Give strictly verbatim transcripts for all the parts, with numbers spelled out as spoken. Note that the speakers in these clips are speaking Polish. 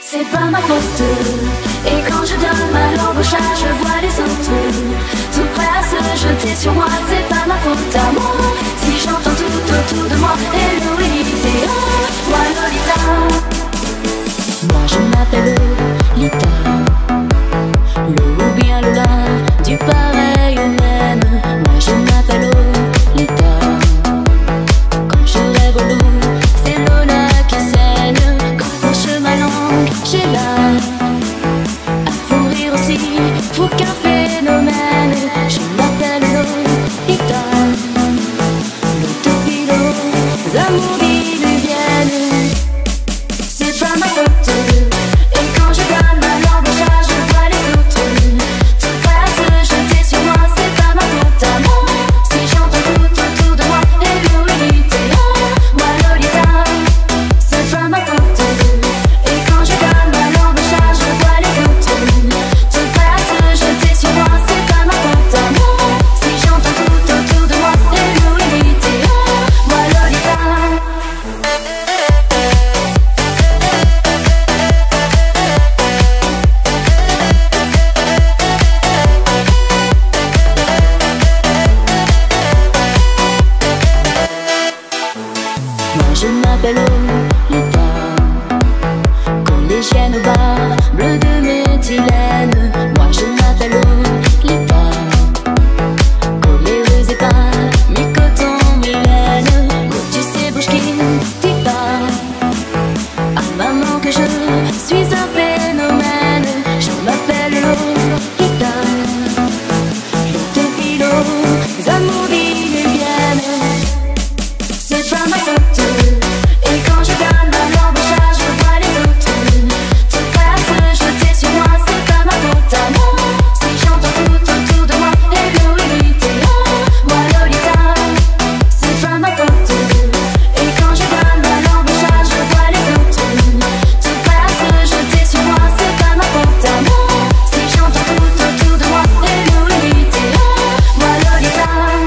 C'est pas ma faute. Et quand je donne ma langue au chat, je vois les autres tout prêts à se jeter sur moi. C'est pas ma faute à moi si j'entends tout autour de moi Hello Lolita, moi Lolita. Moi je m'appelle Lita, le ou bien le là, du pareil au même. Moi je m'appelle Lolita. Quand je rêve au loup, c'est Lola qui scène. Quand on chemin ma langue, j'ai là à fou rire aussi, pour qu'un phénomène. Je m'appelle Lolita, l'autophilo, amours diluviennes. C'est pas ma faute. Et quand je donne ma langue au chat, je vois les autres tout prêts à se jeter sur moi. C'est pas ma faute à moi si j'entends tout autour de moi Hello Lolita, moi Lolita. C'est pas ma faute. Et quand je donne ma langue au chat, je vois les autres tout prêts à se jeter sur moi. C'est pas ma faute à moi si j'entends tout autour de moi Hello Lolita, moi Lolita. Moi je m'appelle Lolita, collégienne au bar, bleu de méthylène. Moi je m'appelle Lolita, coléreuse et pas mi-coton, mi-laine. Tu sais bouge qui dit pas à maman que je suis un phénomène. Je m'appelle Lolita, l'autophilo, amours diluviennes. C'est pas ma faute. Et quand je donne ma langue au chat, je vois les autres tout prêts à se jeter sur moi. C'est pas ma faute à moi si j'entends tout autour de moi Hello Lolita, moi Lolita. C'est pas ma faute. Et quand je donne ma langue au chat, je vois les autres tout prêts à se jeter sur moi. C'est pas ma faute à moi si j'entends tout autour de moi Hello Lolita, moi Lolita.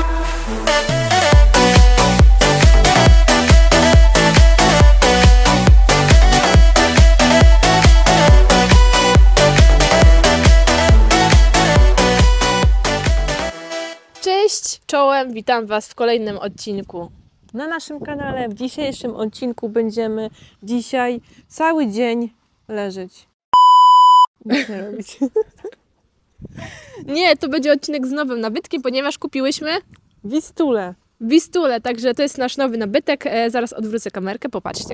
Cześć, czołem, witam Was w kolejnym odcinku na naszym kanale. W dzisiejszym odcinku będziemy dzisiaj cały dzień leżeć. Nic nie robić. Nie, to będzie odcinek z nowym nabytkiem, ponieważ kupiłyśmy Wistulę. Wistulę, także to jest nasz nowy nabytek. E, zaraz odwrócę kamerkę, popatrzcie.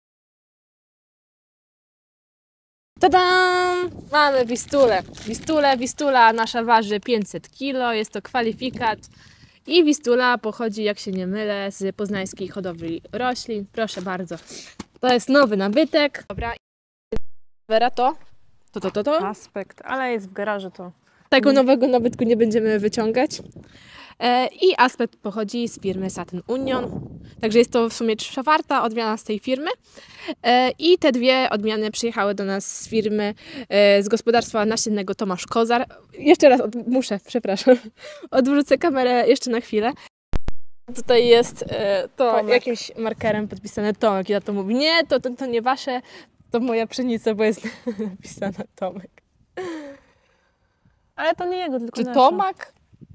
Tadam! Mamy Wistulę. Wistulę, Wistula nasza waży pięćset kilo, jest to kwalifikat i Wistula pochodzi, jak się nie mylę, z poznańskiej hodowli roślin. Proszę bardzo. To jest nowy nabytek. Dobra. Wera to? To, to, to, to? Aspekt, ale jest w garażu to. Tego nowego nabytku nie będziemy wyciągać. E, I Aspekt pochodzi z firmy Satin Union. Także jest to w sumie czwarta odmiana z tej firmy. E, I te dwie odmiany przyjechały do nas z firmy, e, z gospodarstwa nasiennego Tomasz Kozar. Jeszcze raz od, muszę, przepraszam, odwrócę kamerę jeszcze na chwilę. Tutaj jest e, to Tomek. Jakimś markerem podpisane Tomek. Ja to mówię, nie, to, to, to nie wasze, to moja pszenica, bo jest napisana Tomek. Ale to nie jego, tylko Czy nasza. Tomak?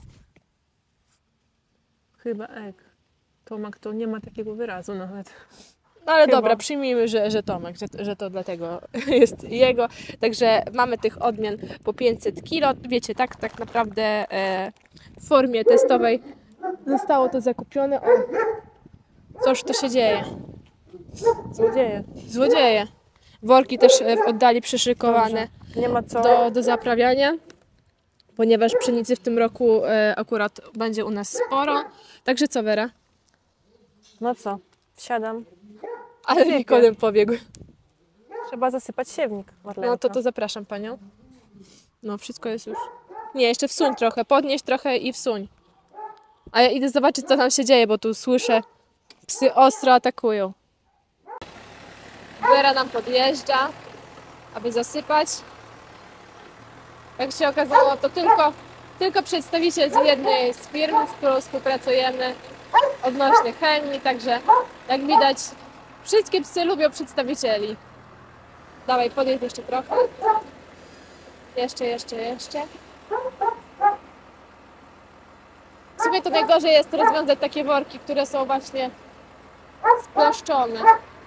Chyba ek. Tomak to nie ma takiego wyrazu nawet. No ale Chyba. dobra, przyjmijmy, że, że Tomek, że, że to dlatego jest jego. Także mamy tych odmian po pięćset kilo. Wiecie, tak, tak naprawdę e, w formie testowej zostało to zakupione. O, cóż to się dzieje? Złodzieje. Złodzieje. Worki też e, w oddali przyszykowane Nie ma co. do, do zaprawiania, ponieważ pszenicy w tym roku e, akurat będzie u nas sporo. Także co, Wera? No co? Wsiadam. Ale Sypię. Nikodem pobiegł. Trzeba zasypać siewnik, Marlenka. No to to zapraszam Panią. No wszystko jest już. Nie, jeszcze wsuń trochę, podnieś trochę i wsuń. A ja idę zobaczyć, co tam się dzieje, bo tu słyszę, psy ostro atakują. Wera nam podjeżdża, aby zasypać. Jak się okazało, to tylko, tylko przedstawiciel z jednej z firm, z którą współpracujemy odnośnie chemii, także jak widać, wszystkie psy lubią przedstawicieli. Dawaj, podjedź jeszcze trochę. Jeszcze, jeszcze, jeszcze. W sumie to najgorzej jest rozwiązać takie worki, które są właśnie spłaszczone.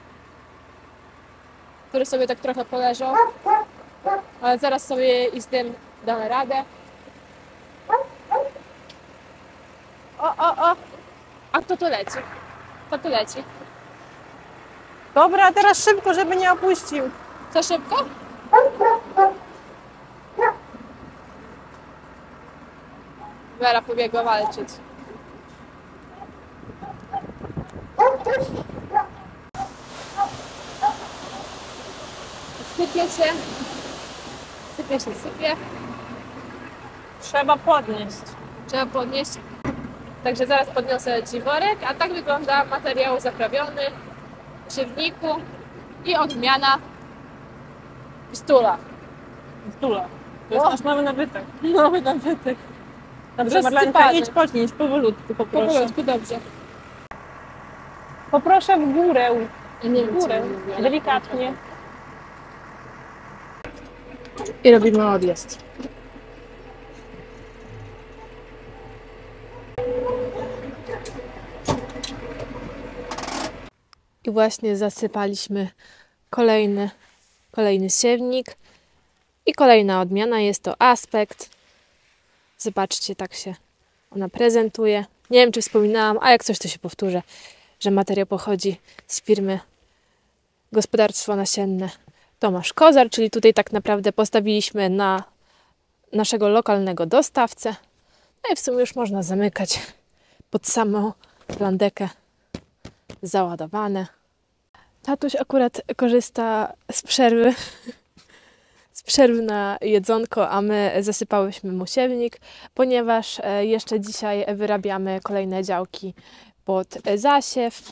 Które sobie tak trochę poleżą. Ale zaraz sobie i z tym damy radę. O, o, o! A kto tu leci? Kto tu leci? Dobra, teraz szybko, żeby nie opuścił. Co, szybko? Wera pobiegła walczyć. Sypie się. Sypie się, sypie. Trzeba podnieść. Trzeba podnieść. Także zaraz podniosę Ci worek, a tak wygląda materiał zaprawiony w siewniku i odmiana stula. Stula. To jest O! nasz nowy nabytek. Nowy nabytek. Dobrze, Marlenka, Rozsypany. idź podnieść, powolutku poproszę. Powolutku, dobrze. Poproszę w górę. Ja nie W wiem, górę, co mówię. delikatnie. I robimy odjazd. I właśnie zasypaliśmy kolejny, kolejny siewnik. I kolejna odmiana jest to Aspekt. Zobaczcie, tak się ona prezentuje. Nie wiem, czy wspominałam, a jak coś, to się powtórzę, że materiał pochodzi z firmy Gospodarstwo Nasienne Tomasz Kozar, czyli tutaj tak naprawdę postawiliśmy na naszego lokalnego dostawcę. No i w sumie już można zamykać pod samą plandekę załadowane. Tatuś akurat korzysta z przerwy, z przerwy na jedzonko, a my zasypałyśmy mu siewnik, ponieważ jeszcze dzisiaj wyrabiamy kolejne działki pod zasiew.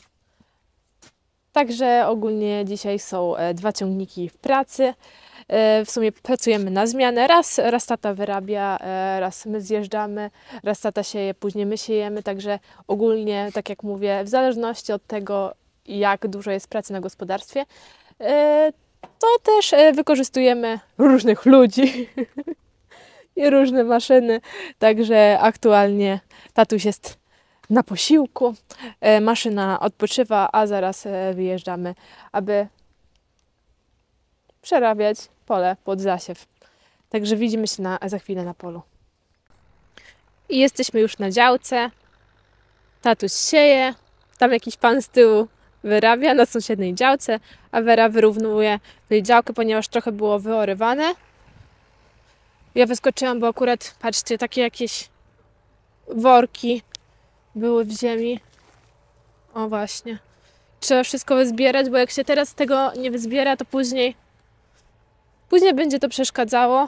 Także ogólnie dzisiaj są dwa ciągniki w pracy. W sumie pracujemy na zmianę. Raz, raz tata wyrabia, raz my zjeżdżamy, raz tata sieje, później my siejemy. Także ogólnie, tak jak mówię, w zależności od tego, jak dużo jest pracy na gospodarstwie, to też wykorzystujemy różnych ludzi i różne maszyny. Także aktualnie tatuś jest na posiłku, maszyna odpoczywa, a zaraz wyjeżdżamy, aby przerabiać pole pod zasiew. Także widzimy się na, za chwilę na polu. I jesteśmy już na działce. Tatuś sieje, tam jakiś pan z tyłu wyrabia na sąsiedniej działce, a Wera wyrównuje tej działkę, ponieważ trochę było wyorywane. Ja wyskoczyłam, bo akurat, patrzcie, takie jakieś worki były w ziemi. O właśnie. Trzeba wszystko wyzbierać, bo jak się teraz tego nie wyzbiera, to później później będzie to przeszkadzało.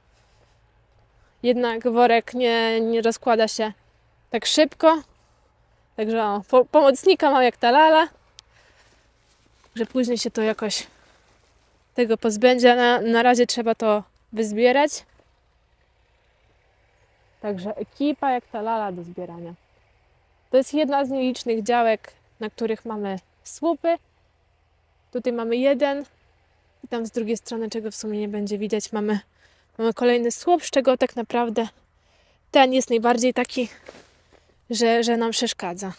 Jednak worek nie, nie rozkłada się tak szybko. Także o, po, pomocnika mam jak ta lala. Że później się to jakoś tego pozbędzie. Na, na razie trzeba to wyzbierać. Także ekipa jak ta lala do zbierania. To jest jedna z nielicznych działek, na których mamy słupy. Tutaj mamy jeden i tam z drugiej strony, czego w sumie nie będzie widać, mamy, mamy kolejny słup, z czego tak naprawdę ten jest najbardziej taki, że, że nam przeszkadza.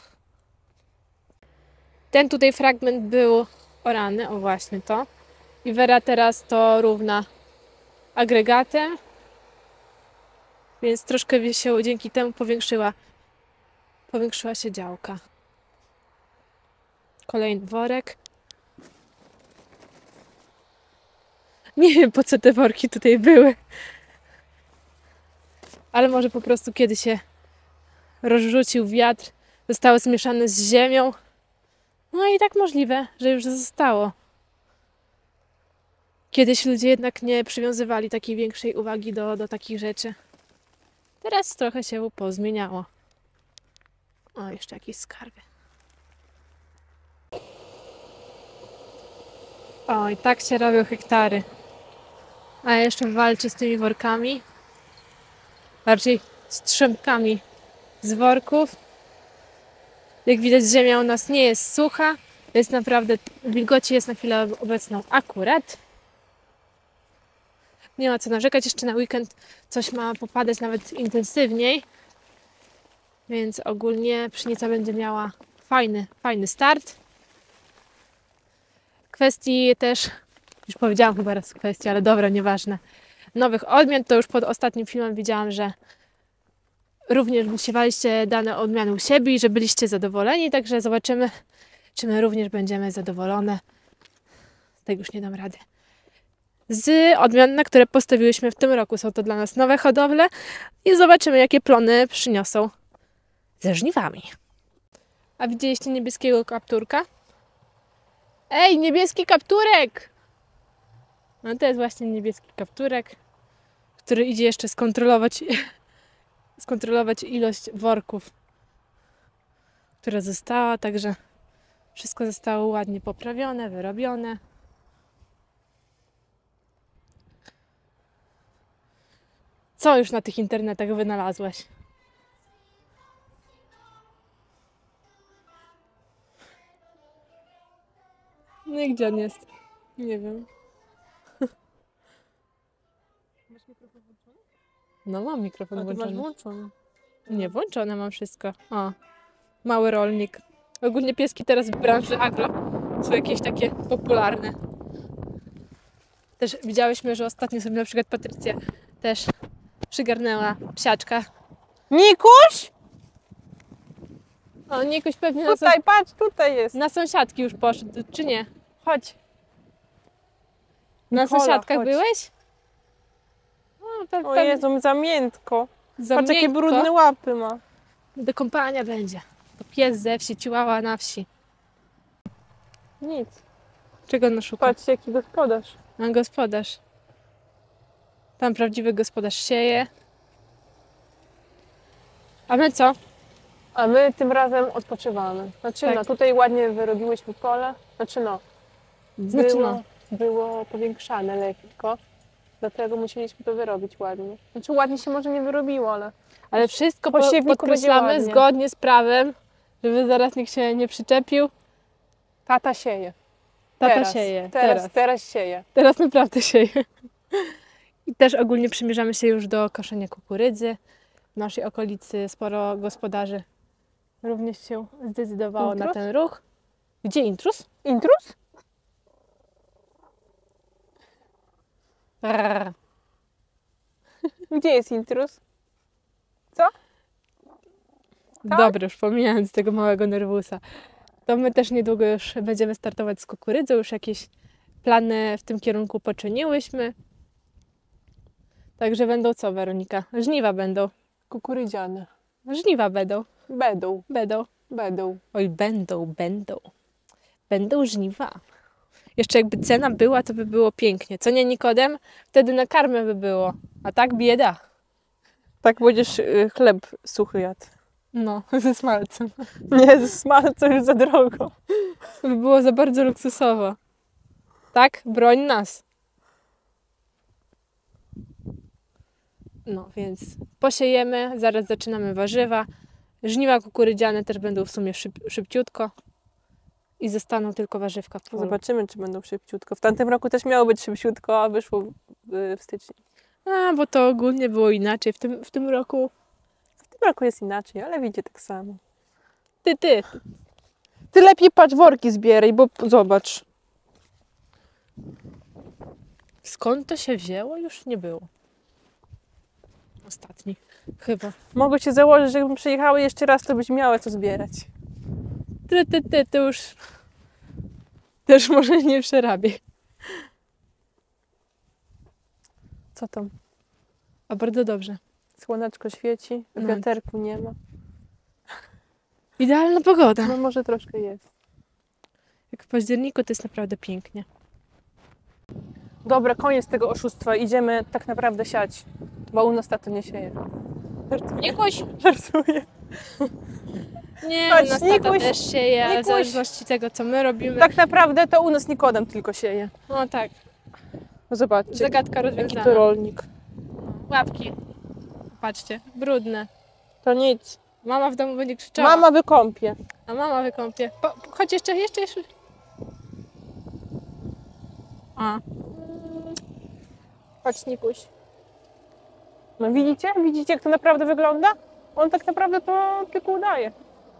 Ten tutaj fragment był orany, o właśnie to. I Wera teraz to równa agregatem, więc troszkę się dzięki temu powiększyła Powiększyła się działka. Kolejny worek. Nie wiem, po co te worki tutaj były. Ale może po prostu kiedy się rozrzucił wiatr, zostały zmieszane z ziemią. No i tak możliwe, że już zostało. Kiedyś ludzie jednak nie przywiązywali takiej większej uwagi do, do takich rzeczy. Teraz trochę się pozmieniało. O, jeszcze jakieś skarby. O, i tak się robią hektary. A jeszcze walczy z tymi workami. Bardziej strzępkami z worków. Jak widać, ziemia u nas nie jest sucha. Jest naprawdę, wilgoci jest na chwilę obecną akurat. Nie ma co narzekać, jeszcze na weekend coś ma popadać nawet intensywniej. Więc ogólnie Pszenica będzie miała fajny, fajny start. Kwestii też, już powiedziałam chyba raz kwestii, ale dobra, nieważne. Nowych odmian, to już pod ostatnim filmem widziałam, że również wysiewaliście dane odmiany u siebie i że byliście zadowoleni, także zobaczymy, czy my również będziemy zadowolone. Z tego już nie dam rady. Z odmian, na które postawiłyśmy w tym roku. Są to dla nas nowe hodowle i zobaczymy, jakie plony przyniosą ze żniwami. A widzieliście niebieskiego kapturka? Ej, niebieski kapturek! No to jest właśnie niebieski kapturek, który idzie jeszcze skontrolować, skontrolować ilość worków, która została, także wszystko zostało ładnie poprawione, wyrobione. Co już na tych internetach wynalazłaś? No i gdzie on jest? Nie wiem. Masz mikrofon włączony? No mam mikrofon A ty masz włączony. włączony. Nie, włączone mam wszystko. O, mały rolnik. Ogólnie pieski teraz w branży agro są jakieś takie popularne. Też widziałyśmy, że ostatnio sobie na przykład Patrycja też przygarnęła psiaczka. Nikuś! O, Nikuś pewnie na, Tutaj, patrz, tutaj jest. na sąsiadki już poszedł, czy nie? Chodź. Na Nikola, sąsiadkach chodź. byłeś? O, pe, O pe, Jezu, za miętko. za Patrz, jakie miękko. brudne łapy ma. Do kąpania będzie. To pies ze wsi, ciłała na wsi. Nic. Czego on szuka? Patrz, jaki gospodarz. A gospodarz. Tam prawdziwy gospodarz sieje. A my co? A my tym razem odpoczywamy. Znaczy Tak. no, tutaj ładnie wyrobiłyśmy pole. Znaczy no, Znaczy było, no. było powiększane lekko. Dlatego musieliśmy to wyrobić ładnie. Znaczy ładnie się może nie wyrobiło, ale Ale wszystko Po po, siewniku podkreślamy będzie ładnie. zgodnie z prawem, żeby zaraz nikt się nie przyczepił. tata sieje. Tata teraz, sieje. Teraz, Teraz. teraz sieje. Teraz naprawdę sieje. I też ogólnie przymierzamy się już do koszenia kukurydzy. W naszej okolicy sporo gospodarzy również się zdecydowało na Intruz? ten ruch. Gdzie intruz? Intruz? Brrr. Gdzie jest intruz? Co? Tak? Dobra, już pomijając tego małego nerwusa. To my też niedługo już będziemy startować z kukurydzą. Już jakieś plany w tym kierunku poczyniłyśmy. Także będą co, Weronika? Żniwa będą. Kukurydziane. Żniwa będą. Będą, Będą. będą. Oj, będą, będą. Będą żniwa. Jeszcze jakby cena była, to by było pięknie. Co nie, Nikodem? Wtedy na karmę by było. A tak bieda. Tak będziesz y, chleb suchy jadł. No, ze smalcem. Nie, smalce już za drogo. To by było za bardzo luksusowo. Tak? Broń nas. No, więc posiejemy, zaraz zaczynamy warzywa. Żniwa kukurydziane też będą w sumie szyb, szybciutko. I zostaną tylko warzywka w polu. Zobaczymy, czy będą szybciutko. W tamtym roku też miało być szybciutko, a wyszło w, w styczniu. A, bo to ogólnie było inaczej. W tym, w tym roku... W tym roku jest inaczej, ale widzicie tak samo. Ty, ty. Ty lepiej patrz, worki zbieraj, bo zobacz. Skąd to się wzięło? Już nie było. Ostatni. Chyba. Mogę się założyć, że jakbym przyjechały jeszcze raz, to byś miała co zbierać. Ty, ty, ty, to już... Też może nie przerabię. Co tam? A bardzo dobrze. Słoneczko świeci, No. wiaterku nie ma. Idealna pogoda. No może troszkę jest. Jak w październiku to jest naprawdę pięknie. Dobra, koniec tego oszustwa. Idziemy tak naprawdę siać, bo u nas tato nie sieje. Żartuję. Nikuś! Żartuję. Nie, Chodź, u nas tata Nikuś, też sieje, ale w Nikuś. zależności tego, co my robimy. Tak naprawdę to u nas Nikodem tylko sieje. No tak. No zobaczcie, Zagadka jaki to rozwiązana. rolnik. Łapki. Patrzcie, brudne. To nic. Mama w domu będzie krzyczała. Mama wykąpie. A mama wykąpie. Po, chodź jeszcze, jeszcze, jeszcze. A. Chodź, Nikuś. No widzicie? Widzicie, jak to naprawdę wygląda? On tak naprawdę to tylko udaje.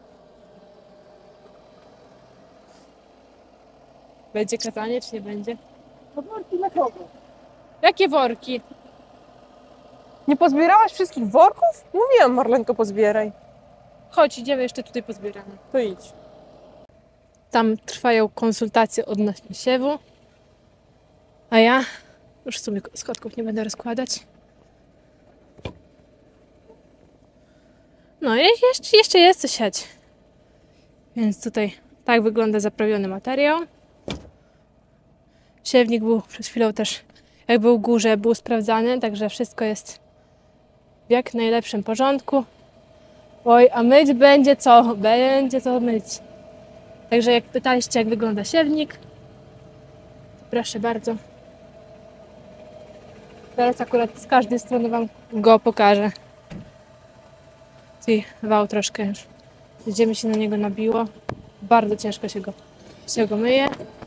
Będzie kazanie, czy nie będzie? To worki na kogo? Jakie worki? Nie pozbierałaś wszystkich worków? Mówiłam, Marlenko, pozbieraj. Chodź, idziemy jeszcze tutaj pozbieramy. To idź. Tam trwają konsultacje odnośnie siewu. A ja już w sumie schodków nie będę rozkładać. No i jeszcze, jeszcze jest co siać. Więc tutaj tak wygląda zaprawiony materiał. Siewnik był przez chwilę też, jak był w górze, był sprawdzany, także wszystko jest w jak najlepszym porządku. Oj, a myć będzie co? Będzie co myć. Także jak pytaliście, jak wygląda siewnik, to proszę bardzo. Teraz akurat z każdej strony Wam go pokażę. Tutaj wał troszkę już. Ziemi się na niego nabiło. Bardzo ciężko się go, się go myje.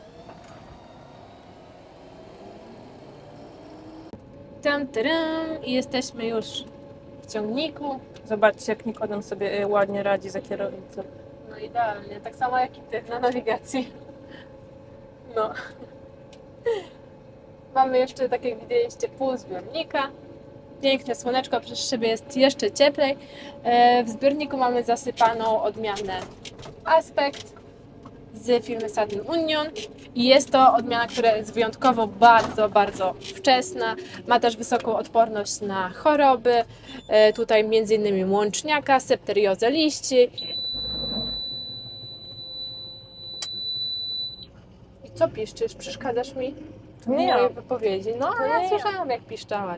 Tam, taram, i jesteśmy już w ciągniku. Zobaczcie, jak Nikodem sobie ładnie radzi za kierownicą. No idealnie, tak samo jak i Ty na nawigacji. No. Mamy jeszcze, tak jak widzieliście, pół zbiornika. Piękne słoneczko, przez siebie jest jeszcze cieplej. W zbiorniku mamy zasypaną odmianę Aspekt z firmy Saturn Union i jest to odmiana, która jest wyjątkowo bardzo, bardzo wczesna. Ma też wysoką odporność na choroby. Tutaj między innymi łączniaka, septeriozę liści. I co piszczysz? Przeszkadzasz mi w Nie mojej ja. wypowiedzi? No, To ja nie ja. słyszałam, jak piszczałaś.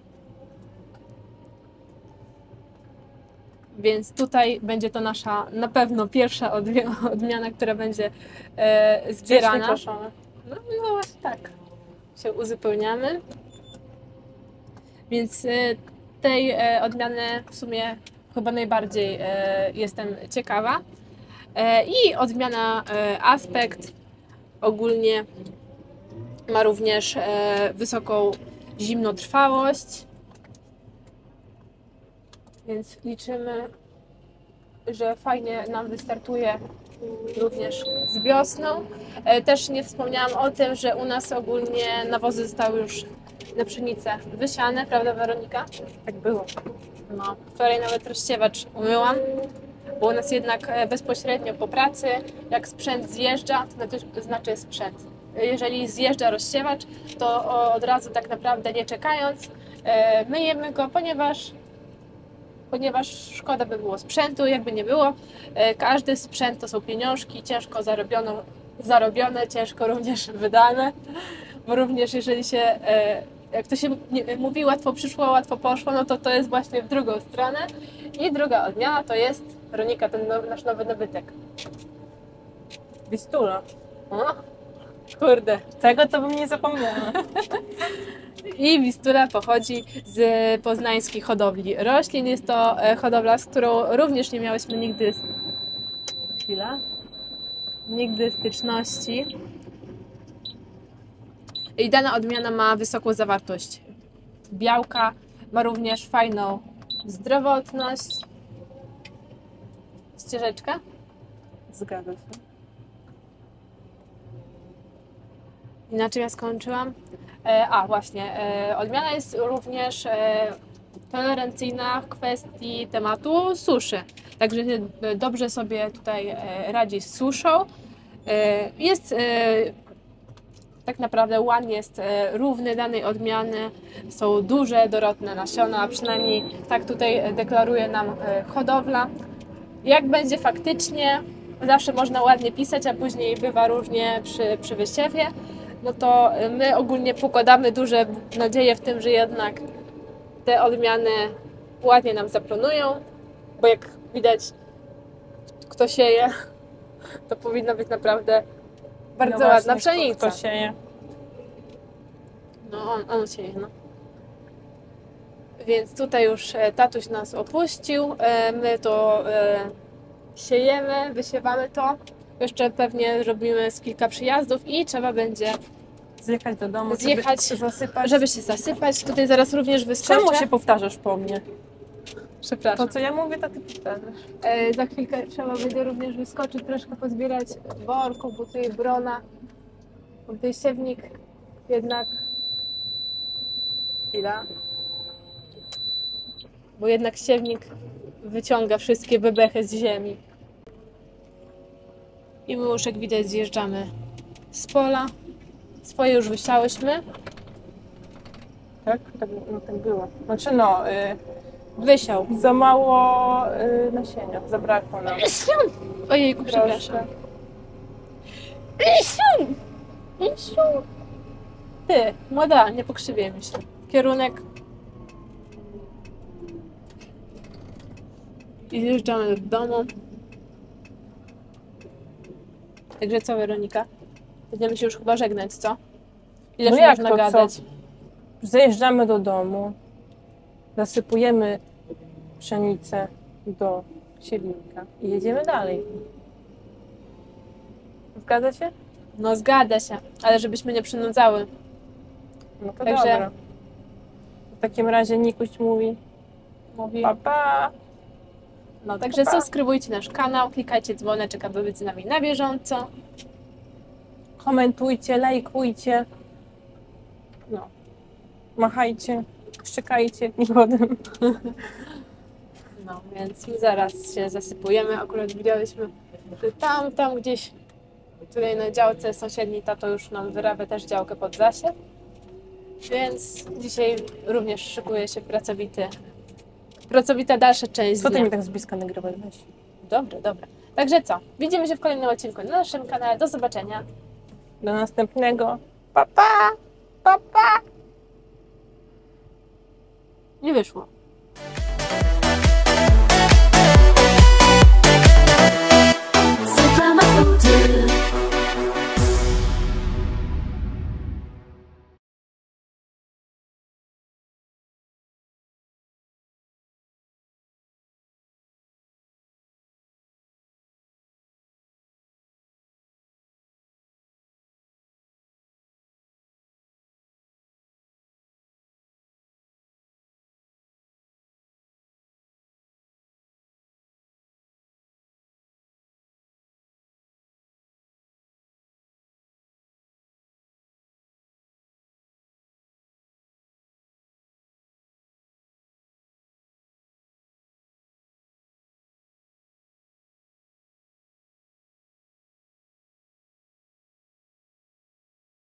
Więc tutaj będzie to nasza na pewno pierwsza odmi- odmiana, która będzie e, zbierana. Proszone. No, no właśnie tak. Się uzupełniamy. Więc e, tej e, odmiany w sumie chyba najbardziej e, jestem ciekawa. E, I odmiana e, Aspekt ogólnie ma również e, wysoką zimnotrwałość. Więc liczymy, że fajnie nam wystartuje również z wiosną. E, Też nie wspomniałam o tym, że u nas ogólnie nawozy zostały już na pszenicę wysiane, prawda Weronika? Tak było. No, wczoraj nawet rozsiewacz umyłam, bo u nas jednak e, bezpośrednio po pracy, jak sprzęt zjeżdża, to znaczy, to znaczy sprzęt. Jeżeli zjeżdża rozsiewacz, to od razu tak naprawdę nie czekając, e, myjemy go, ponieważ ponieważ szkoda by było sprzętu, jakby nie było. Każdy sprzęt to są pieniążki, ciężko zarobione, zarobione ciężko również wydane, bo również jeżeli się, jak to się mówi, łatwo przyszło, łatwo poszło, no to to jest właśnie w drugą stronę. I druga odmiana to jest, Weronika, ten nowy, nasz nowy nabytek. Wistula. O, kurde. Tego to bym nie zapomniała. I Wistula pochodzi z poznańskiej hodowli roślin. Jest to hodowla, z którą również nie miałyśmy nigdy chwila, nigdy styczności. I dana odmiana ma wysoką zawartość białka, ma również fajną zdrowotność. Ścieżeczka? Zgadza się. I na czym ja skończyłam? E, a właśnie, e, odmiana jest również e, tolerancyjna w kwestii tematu suszy. Także e, dobrze sobie tutaj e, radzi z suszą. E, jest e, tak naprawdę łan jest e, równy danej odmiany. Są duże, dorodne nasiona, przynajmniej tak tutaj deklaruje nam e, hodowla. Jak będzie faktycznie, zawsze można ładnie pisać, a później bywa różnie przy, przy wysiewie. No to my ogólnie pokładamy duże nadzieje w tym, że jednak te odmiany ładnie nam zaplanują, bo jak widać, kto sieje, to powinna być naprawdę bardzo No ładna właśnie, pszenica. kto sieje. No on, on sieje, no. Więc tutaj już tatuś nas opuścił, my to siejemy, wysiewamy to. Jeszcze pewnie robimy z kilka przyjazdów i trzeba będzie Zjechać do domu, Zjechać, żeby się zasypać. żeby się zasypać. Tutaj zaraz również wyskoczę. Czemu się powtarzasz po mnie? Przepraszam. To, co ja mówię, to ty powtarzasz. E, za chwilkę trzeba będzie również wyskoczyć, troszkę pozbierać worku, bo tutaj brona, bo tutaj siewnik jednak... Chwila. Bo jednak siewnik wyciąga wszystkie bebechy z ziemi. I my już, jak widać, zjeżdżamy z pola. Swoje już wysiałyśmy. Tak? Tak, no, tak było. Znaczy no, y, Wysiał. za mało y, nasienia, zabrakło nam. Ojejku, przepraszam. Isiu! Isiu! Ty, młoda, nie pokrzywię mi się. Kierunek. I zjeżdżamy do domu. Także co, Weronika? Będziemy się już chyba żegnać, co? Ile No no jak można to, gadać? co? Zajeżdżamy do domu, zasypujemy pszenicę do siewnika i jedziemy dalej. Zgadza się? No zgadza się, ale żebyśmy nie przynudzały. No to Także- dobra. W takim razie Nikuś mówi Mówi. pa, pa. No, także Pa. subskrybujcie nasz kanał, klikajcie dzwoneczek, aby być z nami na bieżąco. Komentujcie, lajkujcie. No. Machajcie, szczekajcie nikodem. No, więc my zaraz się zasypujemy. Akurat widziałyśmy, że tam, tam gdzieś tutaj na działce sąsiedni tato już nam wyrabia też działkę pod zasiew. Więc dzisiaj również szykuje się pracowity, pracowita dalsza część Co ty dnia. mi tak z bliska nagrywasz? Weź. Dobra, dobra. Także co? Widzimy się w kolejnym odcinku na naszym kanale. Do zobaczenia. Do następnego. Pa, pa. Pa, pa. Nie wyszło.